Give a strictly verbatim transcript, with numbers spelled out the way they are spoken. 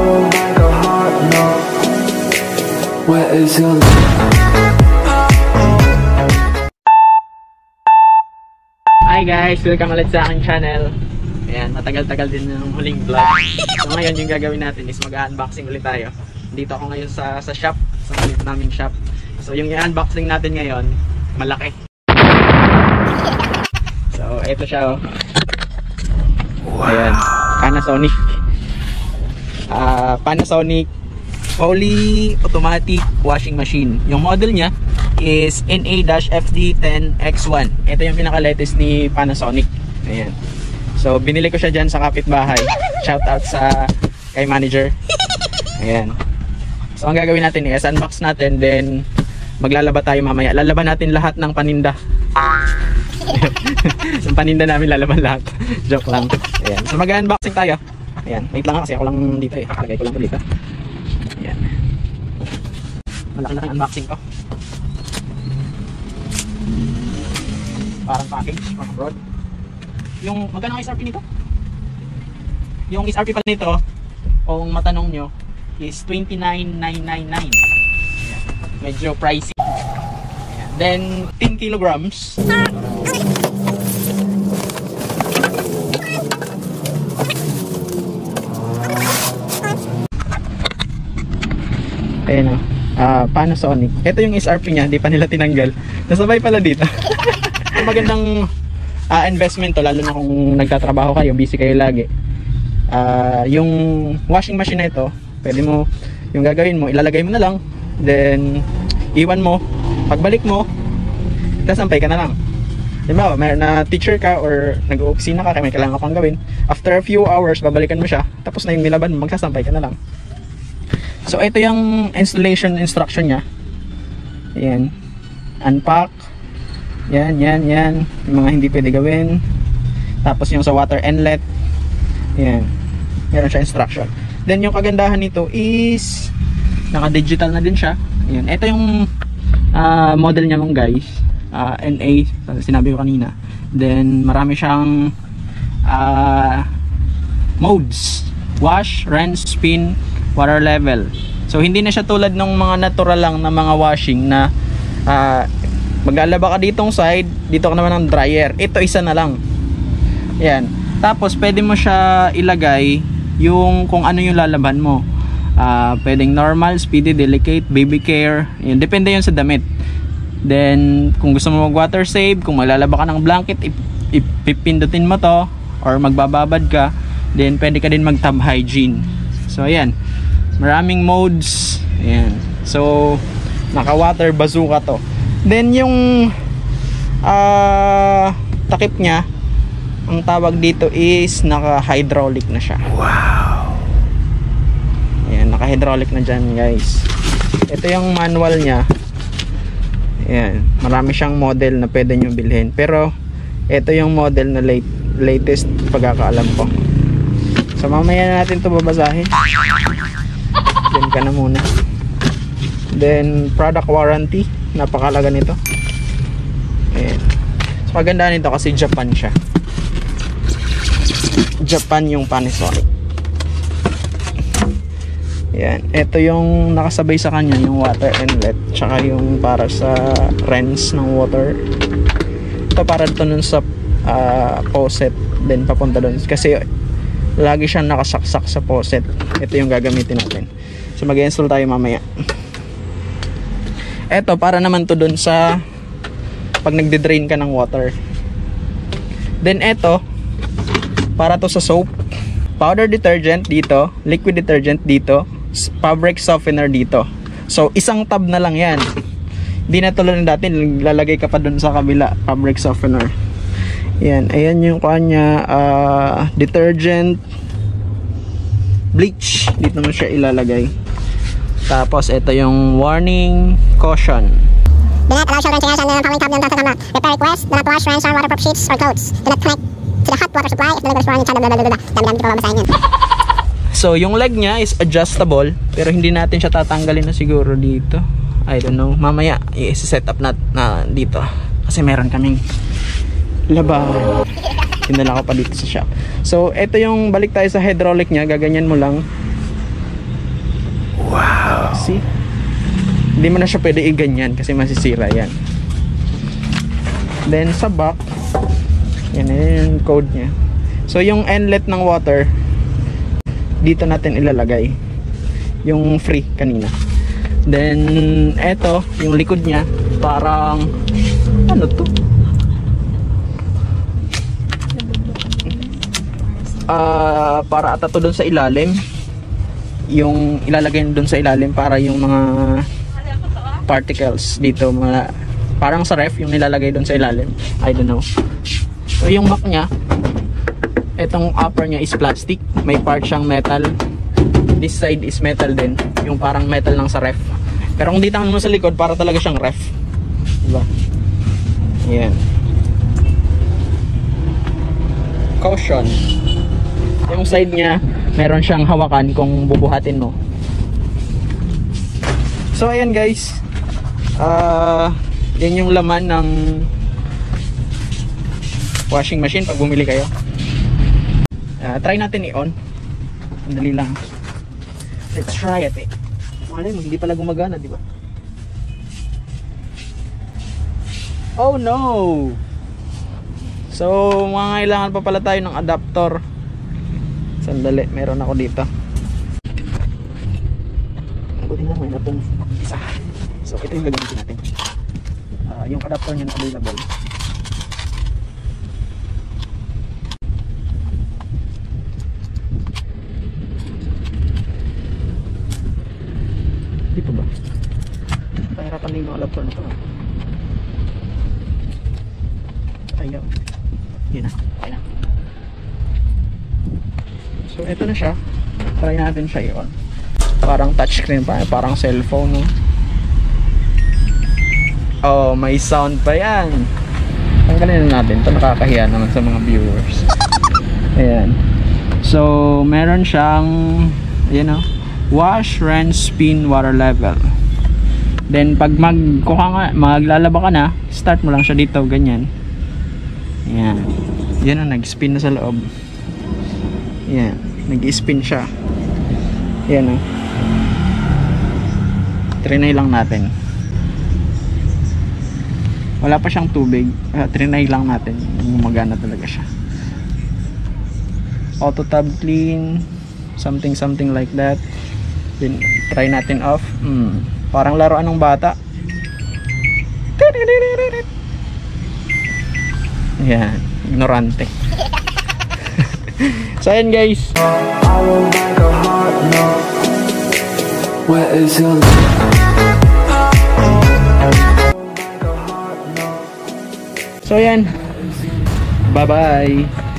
like a hot note. Where is your love? Hi guys! Welcome ulit sa aking channel. Ayan, matagal-tagal din ng huling vlog. So ngayon yung gagawin natin is mag-unboxing ulit tayo. Dito ako ngayon sa, sa shop, sa ulit namin shop. So yung i-unboxing natin ngayon, malaki. So ito siya oh. Ayan, Panasonic. Uh, Panasonic fully automatic washing machine. Yung model niya is N A F D ten X one. Ito yung pinaka-latest ni Panasonic. Ayan. So binili ko siya dyan sa kapitbahay. Shout out sa kay manager. Ayan. So ang gagawin natin is unbox natin, then maglalaba tayo mamaya. Lalaban natin lahat ng paninda. Yung paninda namin lalaban lahat. Joke lang. Ayan. So mag-unboxing tayo. Ayan. Wait lang kasi ako lang dito eh. Lagay ko lang dito. Ayan. Malaki-laki unboxing ko. Parang package from abroad. Yung magkano ang S R P nito? Yung S R P pala nito, kung matanong nyo, is twenty-nine thousand nine hundred ninety-nine. Ayan. Medyo pricey. Ayan. Then ten kilograms. Ayan o. Uh, Panasonic. Ito yung S R P nya, di pa nila tinanggal. Nasabay pala dito. Magandang uh, investment to, lalo na kung nagtatrabaho kayo, busy kayo lagi. Uh, yung washing machine na ito, pwede mo, yung gagawin mo, ilalagay mo na lang, then iwan mo, pagbalik mo, sasampay ka na lang. Diba, may na teacher ka or nag-opisina ka, may kailangan pang gawin, after a few hours, babalikan mo siya, tapos na yung nilaban mo, magsasampay ka na lang. So ito yung installation instruction nya. Ayan. Unpack. Yan, yan, yan. Yung mga hindi pwede gawin. Tapos yung sa water inlet. Ayan. Meron siya instruction. Then yung kagandahan nito is naka-digital na din siya. Ayan. Ito yung uh, model niya mga guys. Uh, N A. Sinabi ko kanina. Then marami siyang uh, modes. Wash, rinse, spin, water level. So hindi na siya tulad ng mga natural lang na mga washing na uh, maglalaba ka ditong side, dito ka naman ng dryer. Ito isa na lang. Yan. Tapos pwede mo siya ilagay yung kung ano yung lalaban mo. Uh, pwedeng normal, speedy, delicate, baby care. Yan. Depende yun sa damit. Then kung gusto mo mag water save, kung maglalaba ka ng blanket, ipipindutin mo to or magbababad ka, then pwede ka din mag tub hygiene. So ayan. Maraming modes. Ayan. So naka water bazooka to. Then yung uh, takip nya, ang tawag dito is naka hydraulic na siya. Wow. Ayan, naka hydraulic na dyan guys. Ito yung manual nya. Ayan, marami siyang model na pwede nyo bilhin, pero ito yung model na late, latest pagkakaalam ko. So mamaya na natin ito babasahin. Diyan ka na muna. Then product warranty, napakalaga nito. Ayan. So maganda nito kasi Japan siya. Japan yung Panasonic. Ayan. Ito yung nakasabay sa kanya, yung water inlet, tsaka yung para sa rinse ng water. Ito para dito nun sa uh, faucet, then papunta dun kasi lagi siyang nakasaksak sa faucet. Ito yung gagamitin natin. So mag-install tayo mamaya. Ito para naman to dun sa pag nagde-drain ka ng water. Then ito para to sa soap. Powder detergent dito, liquid detergent dito, fabric softener dito. So isang tab na lang yan. Hindi na tulad ng dati, lalagay ka pa dun sa kabila, fabric softener. Yan, ayan yung kanya uh, detergent, bleach, dito mo siya ilalagay. Tapos ito yung warning, caution. Do not allow children to use under the following tab until the camera. Repair request, do not wash, rinse, or waterproof sheets or clothes. Do not connect to the hot water supply if the liquid is running inside. Dami-dami ko pa babasahin yan. So yung leg niya is adjustable, pero hindi natin siya tatanggalin na siguro dito. I don't know, mamaya i-set up na, na dito kasi meron kaming labahan. Dinala ko pa dito sa shop. So ito yung balik tayo sa hydraulic niya, gaganyan mo lang. Wow. See? Hindi mo na siya pwede i-ganyan kasi masisira yan. Then sa back, yan, yan yung code niya. So yung inlet ng water, dito natin ilalagay. Yung free kanina. Then eto, yung likod niya, parang ano to? Uh, para ata to dun sa ilalim. Yung ilalagay dun sa ilalim para yung mga particles dito, mga parang sa ref yung nilalagay dun sa ilalim. I don't know. So yung back nya, etong upper nya is plastic, may part siyang metal. This side is metal din, yung parang metal lang sa ref. Pero kung dito mo sa likod, para talaga siyang ref, diba? Yan. Caution, yung side nya meron siyang hawakan kung bubuhatin mo. So ayan guys, uh, yan yung laman ng washing machine pag bumili kayo. Uh, try natin i-on. Madali lang. Let's try it eh. Malay mo, hindi pala gumagana, di ba? Oh no! So mga kailangan pa pala tayo ng adapter. Sandali, meron ako dito. Buti na may natong isa. So ito yung gagamitin natin. Uh, yung adapter niya na available. Dito ba? Pahirapan din yung adapter nito. Ayaw. Yun na. Okay na. So ito na siya. Try natin siya i-on. Parang touchscreen pa, parang cellphone, no? Oh, may sound pa yan. Tanggalin na natin. Ito nakakahiya naman sa mga viewers. Ayan. So meron siyang, you know, wash, rinse, spin, water level. Then pag magkuha nga, maglalaba ka na, start mo lang siya dito, ganyan. Ayan. Yan na, nag-spin na sa loob. Ayan, nag-spin siya. Ayan o. Trinay lang natin. Wala pa siyang tubig. uh, Trinay lang natin. Gumagana talaga siya. Auto tab clean, something something like that. Then try natin off. hmm. Parang laruan ng bata. Ayan, ignorante. So ayan guys, I will make a heart note. Where is your love? so ayan, bye bye.